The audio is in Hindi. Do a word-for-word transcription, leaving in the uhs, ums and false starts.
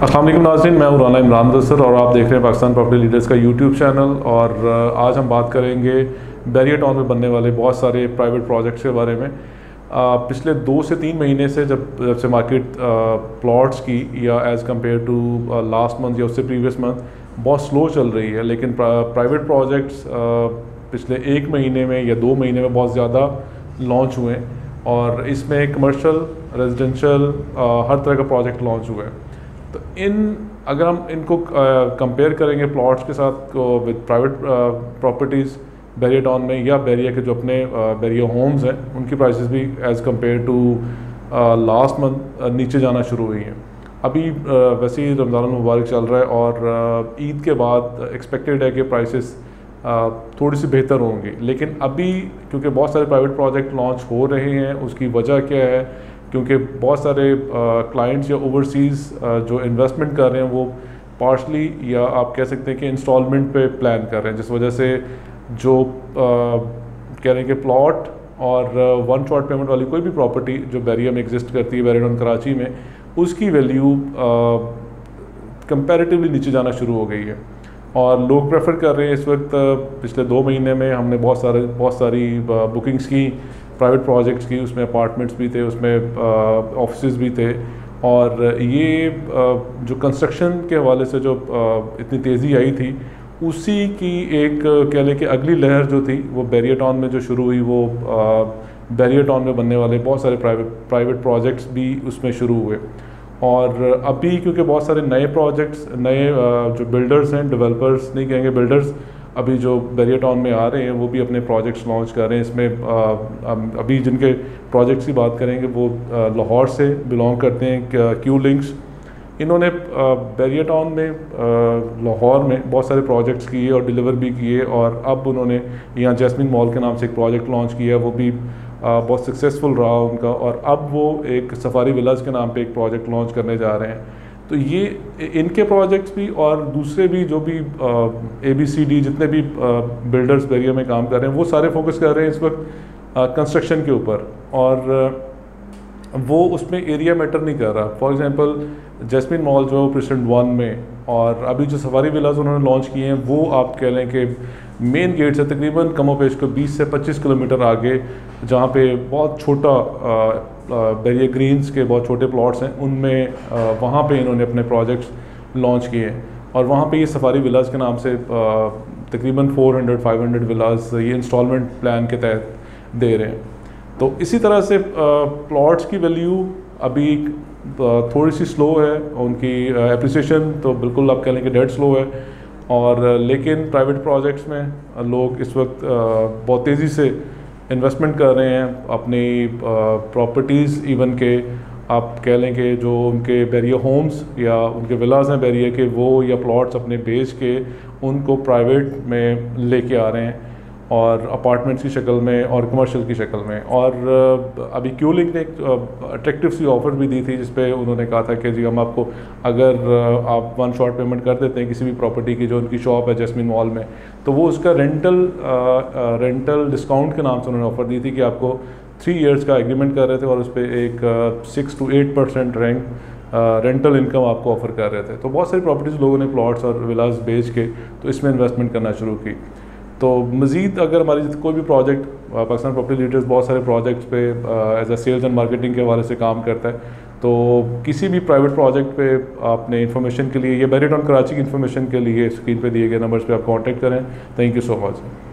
अस्सलाम वालेकुम नाज़रीन, मैं हूं राना इमरान मुदस्सिर और आप देख रहे हैं पाकिस्तान प्रॉपर्टी लीडर्स का यूट्यूब चैनल। और आज हम बात करेंगे बैरियर टाउन में बनने वाले बहुत सारे प्राइवेट प्रोजेक्ट्स के बारे में। पिछले दो से तीन महीने से जब जब से मार्केट प्लॉट्स की या as compare to last month या उससे प्रीवियस मंथ बहुत स्लो चल रही है, लेकिन प्राइवेट प्रोजेक्ट्स पिछले एक महीने में या दो महीने में बहुत ज़्यादा लॉन्च हुए और इसमें कमर्शियल, रेजिडेंशियल, हर तरह का प्रोजेक्ट लॉन्च हुआ है। तो इन अगर हम इनको कंपेयर करेंगे प्लॉट्स के साथ with private properties Bahria Town में या बैरियर के जो अपने बैरियर होम्स हैं, उनकी प्राइसेस भी as compare to last month नीचे जाना शुरू हुई हैं। अभी uh, वैसे ही रमज़ान मुबारक चल रहा है और ईद uh, के बाद एक्सपेक्टेड है कि प्राइसेस uh, थोड़ी सी बेहतर होंगी, लेकिन अभी क्योंकि बहुत सारे प्राइवेट प्रोजेक्ट लॉन्च हो रहे हैं, उसकी वजह क्या है? क्योंकि बहुत सारे क्लाइंट्स या ओवरसीज़ जो इन्वेस्टमेंट कर रहे हैं वो पार्शली या आप कह सकते हैं कि इंस्टॉलमेंट पे प्लान कर रहे हैं, जिस वजह से जो कह रहे हैं कि प्लॉट और वन शॉट पेमेंट वाली कोई भी प्रॉपर्टी जो बैरियर में एग्जिस्ट करती है, बैरियर टाउन कराची में, उसकी वैल्यू कंपैरेटिवली नीचे जाना शुरू हो गई है। और लोग प्रेफर कर रहे हैं इस वक्त, पिछले दो महीने में हमने बहुत सारे बहुत सारी बुकिंग्स की प्राइवेट प्रोजेक्ट्स की, उसमें अपार्टमेंट्स भी थे, उसमें ऑफिसेज भी थे। और ये uh, जो कंस्ट्रक्शन के हवाले से जो uh, इतनी तेज़ी आई थी, उसी की एक कह लें कि अगली लहर जो थी वो बैरियर टाउन में जो शुरू हुई, वो uh, बैरियर टाउन में बनने वाले बहुत सारे प्राइवेट प्राइवेट प्रोजेक्ट्स भी उसमें शुरू हुए। और अभी क्योंकि बहुत सारे नए प्रोजेक्ट्स, नए uh, जो बिल्डर्स हैं, डेवलपर्स नहीं कहेंगे, बिल्डर्स अभी जो बैरियर टाउन में आ रहे हैं वो भी अपने प्रोजेक्ट्स लॉन्च कर रहे हैं। इसमें आ, अभी जिनके प्रोजेक्ट्स की बात करेंगे वो लाहौर से बिलोंग करते हैं, क्यू लिंक्स। इन्होंने बैरियर टाउन में लाहौर में बहुत सारे प्रोजेक्ट्स किए और डिलीवर भी किए, और अब उन्होंने यहाँ जैस्मिन मॉल के नाम से एक प्रोजेक्ट लॉन्च किया, वो भी आ, बहुत सक्सेसफुल रहा उनका। और अब वो एक सफारी विलाज के नाम पे एक प्रोजेक्ट लॉन्च करने जा रहे हैं। तो ये इनके प्रोजेक्ट्स भी और दूसरे भी जो भी ए बी सी डी जितने भी बिल्डर्स बैरियर में काम कर रहे हैं, वो सारे फोकस कर रहे हैं इस वक्त कंस्ट्रक्शन के ऊपर, और वो उसमें एरिया मैटर नहीं कर रहा। फॉर एग्जांपल जैस्मिन मॉल जो है वो प्रेसिडेंट वन में, और अभी जो सफारी विलाज उन्होंने लॉन्च किए हैं वो आप कह लें कि मेन गेट से तकरीबन कमोपेश को बीस से पच्चीस किलोमीटर आगे, जहाँ पे बहुत छोटा बैरियर ग्रीन्स के बहुत छोटे प्लॉट्स हैं, उनमें वहाँ पे इन्होंने अपने प्रोजेक्ट्स लॉन्च किए हैं। और वहाँ पे ये सफारी विलाज के नाम से तकरीबन चार सौ पाँच सौ विलाज ये इंस्टॉलमेंट प्लान के तहत दे रहे हैं। तो इसी तरह से प्लॉट्स की वैल्यू अभी थोड़ी सी स्लो है, उनकी एप्रिसिएशन तो बिल्कुल आप कह लें कि डेड स्लो है। और लेकिन प्राइवेट प्रोजेक्ट्स में लोग इस वक्त बहुत तेज़ी से इन्वेस्टमेंट कर रहे हैं अपनी प्रॉपर्टीज़, इवन के आप कह लें कि जो उनके बैरियर होम्स या उनके विलाज हैं बैरियर के, वो या प्लॉट्स अपने बेच के उनको प्राइवेट में लेके आ रहे हैं, और अपार्टमेंट्स की शक्ल में और कमर्शियल की शक्ल में। और अभी क्यू लिंक ने एक अट्रैक्टिव सी ऑफ़र भी दी थी, जिस पे उन्होंने कहा था कि जी हम आपको, अगर आप वन शॉट पेमेंट कर देते हैं किसी भी प्रॉपर्टी की जो उनकी शॉप है जैस्मिन मॉल में, तो वो उसका रेंटल रेंटल डिस्काउंट के नाम से उन्होंने ऑफ़र दी थी कि आपको थ्री इयर्स का एग्रीमेंट कर रहे थे और उस पर एक six to eight percent rank rental income आपको ऑफ़र कर रहे थे। तो बहुत सारी प्रॉपर्टीज़ लोगों ने प्लॉट्स और विलास बेच के तो इसमें इन्वेस्टमेंट करना शुरू की। तो मज़ीद अगर हमारी कोई भी प्रोजेक्ट, पाकिस्तान प्रॉपर्टी लीडर्स बहुत सारे प्रोजेक्ट्स पे as a sales and marketing के हवाले से काम करता है, तो किसी भी प्राइवेट प्रोजेक्ट पे आपने इन्फॉर्मेशन के लिए या बैरियर टाउन कराची की इन्फॉर्मेशन के लिए स्क्रीन पे दिए गए नंबर्स पे आप कांटेक्ट करें। Thank you so much.